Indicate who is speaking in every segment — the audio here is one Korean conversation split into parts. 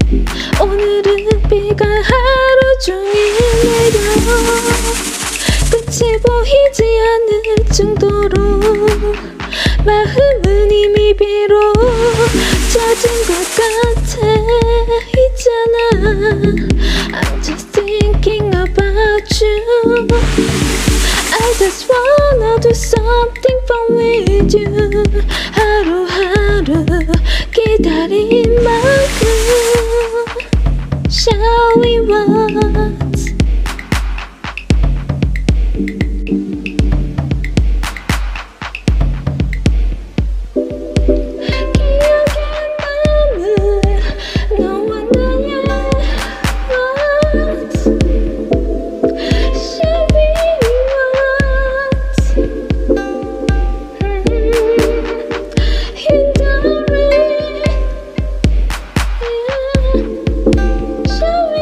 Speaker 1: 오늘은 비가 하루 종일 내려 끝이 보이지 않을 정도로 마음은 이미 비로 젖은 것 같아. 있잖아, I'm just thinking about you. I just wanna do something fun with you. 하루하루 기다린 만큼 Shall we what? 기억에 남은 너와 나의 what? Shall we what? In the rain, yeah. Shall we?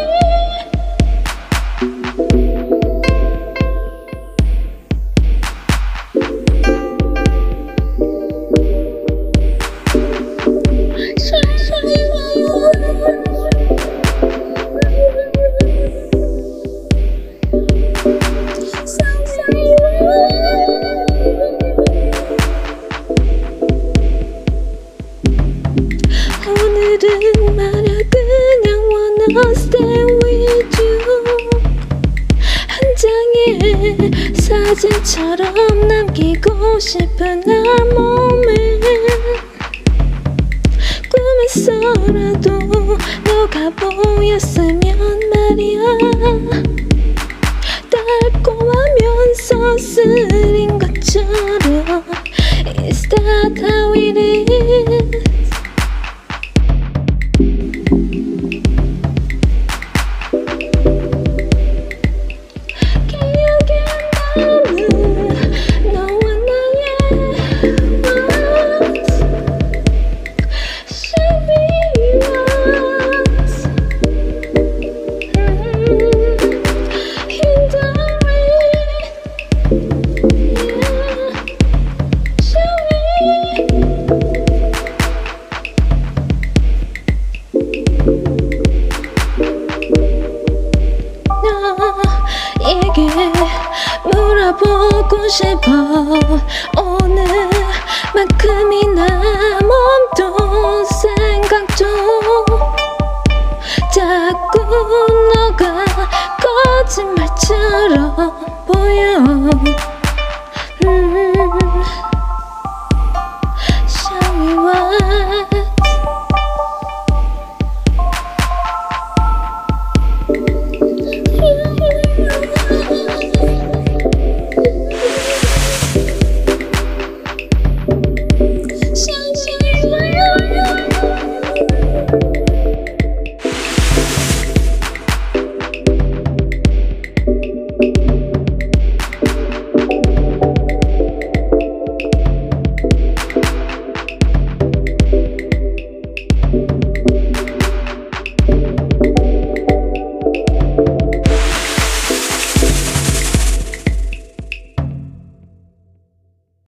Speaker 1: 오늘은 말야 그냥 wanna stay with you. 한 장의 사진처럼 남기고 싶은 날 몸을 꿈에서라도 너가 보였으면 말이야. 달콤하면서 쓰린 것처럼 Is that how it is? 기억에 남은 너와 나의 what? Shall we what? In the rain, yeah. Shall we? 너에게 물어보고 싶어. 오늘만큼이나 몸도 생각도 자꾸 너가 거짓말처럼